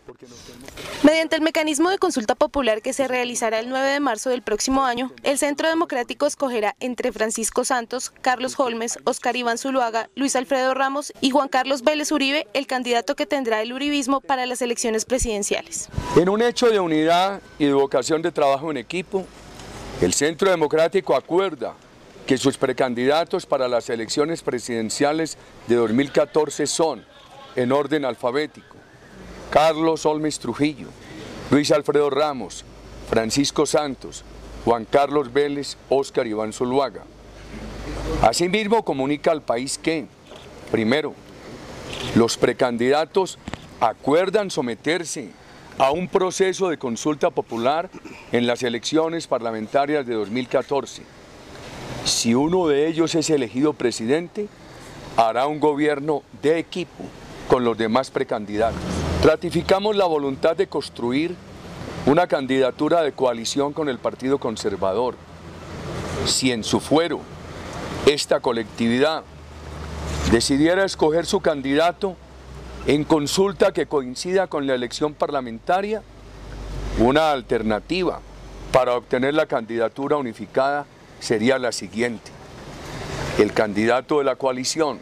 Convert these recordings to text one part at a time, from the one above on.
Mediante el mecanismo de consulta popular que se realizará el 9 de marzo del próximo año, el Centro Democrático escogerá entre Francisco Santos, Carlos Holmes, Óscar Iván Zuluaga, Luis Alfredo Ramos y Juan Carlos Vélez Uribe, el candidato que tendrá el uribismo para las elecciones presidenciales. En un hecho de unidad y de vocación de trabajo en equipo, el Centro Democrático acuerda que sus precandidatos para las elecciones presidenciales de 2014 son, en orden alfabético, Carlos Holmes Trujillo, Luis Alfredo Ramos, Francisco Santos, Juan Carlos Vélez, Óscar Iván Zuluaga. Asimismo, comunica al país que, primero, los precandidatos acuerdan someterse a un proceso de consulta popular en las elecciones parlamentarias de 2014. Si uno de ellos es elegido presidente, hará un gobierno de equipo con los demás precandidatos. Ratificamos la voluntad de construir una candidatura de coalición con el Partido Conservador. Si en su fuero esta colectividad decidiera escoger su candidato en consulta que coincida con la elección parlamentaria, una alternativa para obtener la candidatura unificada sería la siguiente. El candidato de la coalición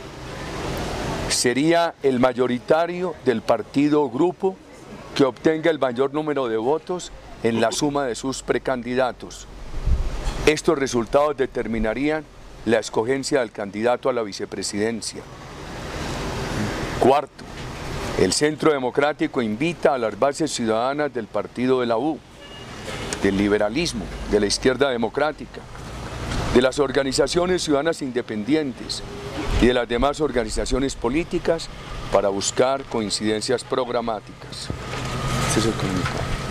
sería el mayoritario del partido o grupo que obtenga el mayor número de votos en la suma de sus precandidatos. Estos resultados determinarían la escogencia del candidato a la vicepresidencia. Cuarto, el Centro Democrático invita a las bases ciudadanas del partido de la U, del liberalismo, de la izquierda democrática, de las organizaciones ciudadanas independientes y de las demás organizaciones políticas para buscar coincidencias programáticas. Este es el comunicado.